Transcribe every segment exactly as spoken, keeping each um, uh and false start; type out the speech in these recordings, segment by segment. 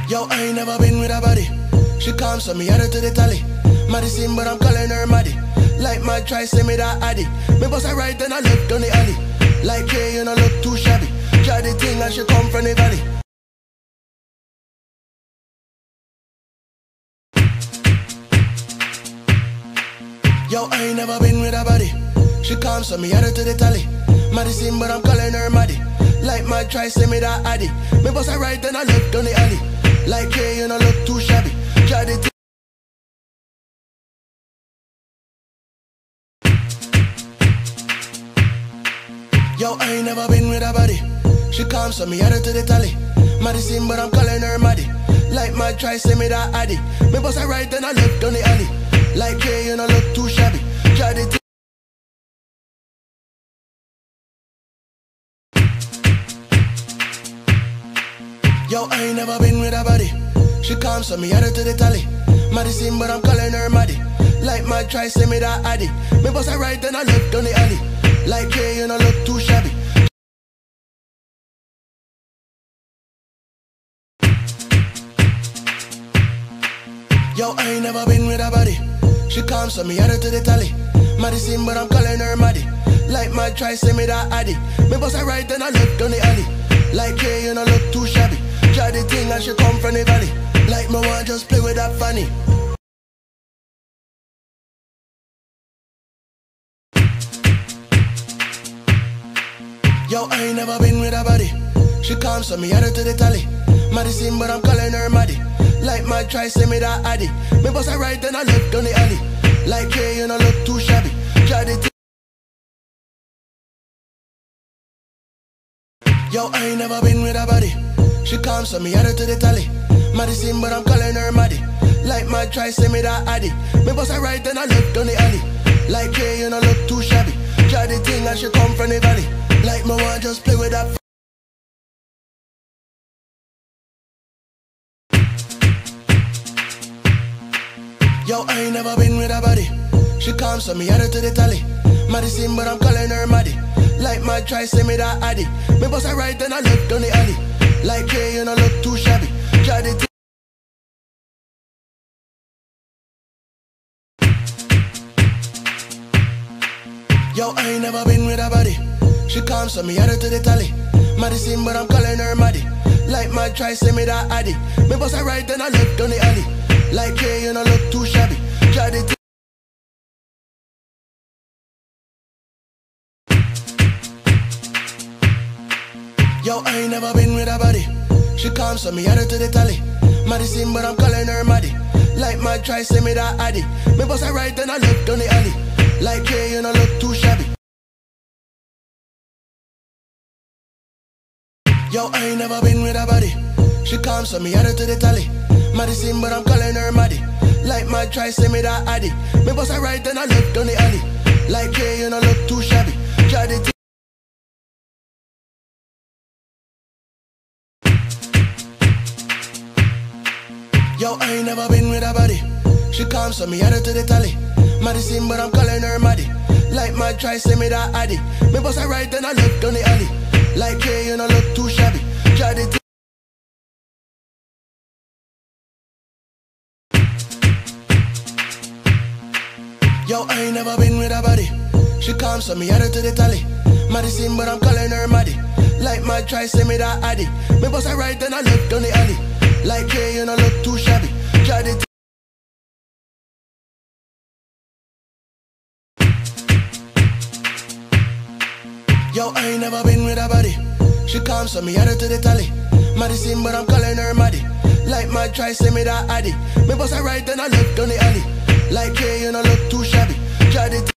Yo, I ain't never been with a body. She comes so me add her to the tally. Madison, but I'm calling her Maddie. Like my try, say me that Addy. Me bust her right, then I left down the alley. Like hey, you know look too shabby. Try the thing and she come from the valley. Yo, I ain't never been with a body. She comes so me add her to the tally. Madison, but I'm calling her Maddie. Like my try, say me that Addy. Me bust her right, then I left down the alley. Like hey, you know look too shabby. Try the thing. Yo, I ain't never been with a body. She comes so me add her to the tally. Madison, but I'm calling her Maddie. Like my try, say me that Addy. Me bust her right, then I left down the alley. Like hey, you know look too shabby. Try the thing. Yo, I ain't never been with a body. She comes so me add her to the tally. Madison, but I'm calling her Maddie. Like my try, say me that Addy. Me bust her right, then I left down the alley. Like hey, you know look too shabby. Yo, I ain't never been with a body. She comes so me add her to the tally. Madison, but I'm calling her Maddie. Like my try, say me that Addy. Me bust her right, then I left down the alley. Like hey, you know look too shabby. Try the thing and she come from the valley. Like me want just play with that funny. Yo, I ain't never been with a body. She comes so me add her to the tally. Madison, but I'm calling her Maddie. Like my try, say me that Addy. Me bust her right, then I left down the alley. Like hey, you know look too shabby. Try the thing. Yo, I ain't never been with a body. She comes so me add her to the tally. Madison, but I'm calling her Maddie. Like my try, say me that Addy. Me bust her right, then I left down the alley. Like hey, you know look too shabby. Try the thing and she come from the valley. Like me want just play with that. Yo, I ain't never been with a body. She comes so me add her to the tally. Madison, but I'm calling her Maddie. Like my try, say me that Addy. Me bust her right, then I left down the alley. Like hey, you know look too shabby. Try the thing. Yo, I ain't never been with a body. She comes so me add her to the tally. Madison, but I'm calling her Maddie. Like my try, say me that Addy. Me bust her right, then I left down the alley. Like hey, you know look too shabby. Try the thing. Yo, I ain't never been with a body. She comes so me add her to the tally. Madison, but I'm calling her Maddie. Like my try, say me that Addy. Me bust her right, then I left down the alley. Like hey, you know look too shabby. Yo, I ain't never been with a body. She comes so me add her to the tally. Madison, but I'm calling her Maddie. Like my try, say me that Addy. Me bust her right, then I left down the alley. Like hey, you know look too shabby. Try the thing. Yo, I ain't never been with a body. She comes so me add her to the tally. Madison, but I'm calling her Maddie. Like my try, say me that Addy. Me bust her right, then I left down the alley. Like hey, you know look too shabby. Try the thing. Yo, I ain't never been with a body. She comes so me add her to the tally. Madison, but I'm calling her Maddie. Like my try, say me that Addy. Me bust her right, then I left down the alley. Like hey, you know look too shabby. Try the thing. Yo, I ain't never been with a body. She comes so me add her to the tally. Madison, but I'm calling her Maddie. Like my try, say me that Addy. Me bust her right, then I left down the alley. Like hey, you know look too shabby. Try the thing.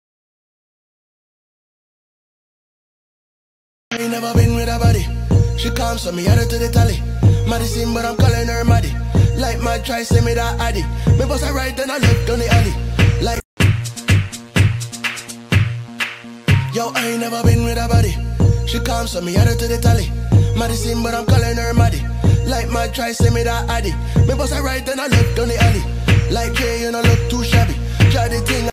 I ain't never been with a body. She comes so me add her to the tally. Madison, but I'm calling her Maddie. Like my try, say me that Addy. Me bust her right, then I left down the alley. Like yo, I ain't never been with a body. She comes so me add her to the tally. Madison, but I'm calling her Maddie. Like my try, say me that Addy. Me bust her right, then I left down the alley. Like hey, you know look too shabby. Try the thing.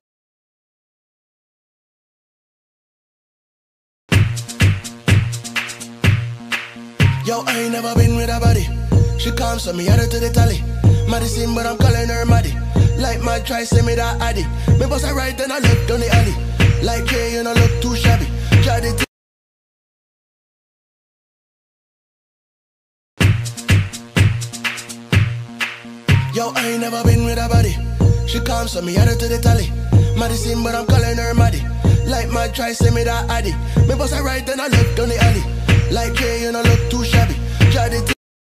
Yo, I ain't never been with a body. She calm, so me add her to the tally. Madison, but I'm calling her Maddie. Like my try, say me that addy. Me bust her right, then I look down the alley. Like hey, you know look too shabby. Try the Yo, I ain't never been with a body. She calm, so me add her to the tally. Madison, but I'm calling her Maddie. Like my try, say me that addy. Me bust her right, then I look down the alley. Like hey, you know look too shabby. Try the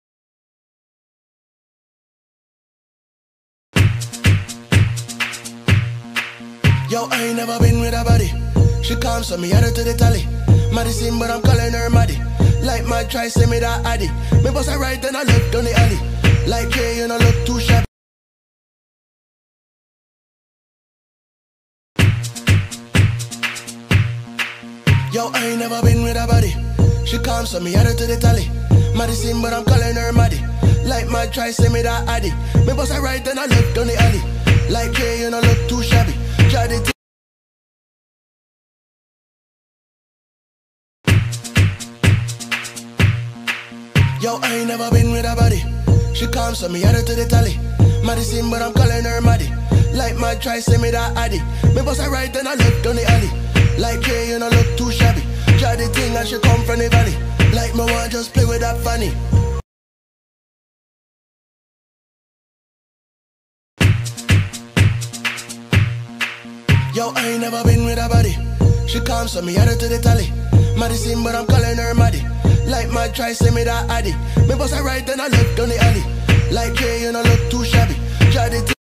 Yo, I ain't never been with a body. She calm, so me add her to the tally. Madison, but I'm calling her Maddie. Like my try, say me that addy. Me bust her right, then I look down the alley. Like hey, you know look too shabby. Yo, I ain't never been with a body. She calm, so me add her to the tally. Madison, but I'm calling her Maddie. Like my try, say me that addy. Me bust her right, then I look down the alley. Like hey, you know look too shabby. Try the Yo, I ain't never been with a body. She calm, so me add her to the tally. Madison, but I'm calling her Maddie. Like my try, say me that addy. Me bust her right, then I look down the alley. Like hey, you know look too shabby. Try the thing and she come from the valley. Like me want just play with that funny. Yo, I ain't never been with a body. She calm, so me add her to the tally. Madison, but I'm calling her Maddie. Like my try, say me that addy. Me bust her right, then I look down the alley. Like hey, you know look too shabby. Try the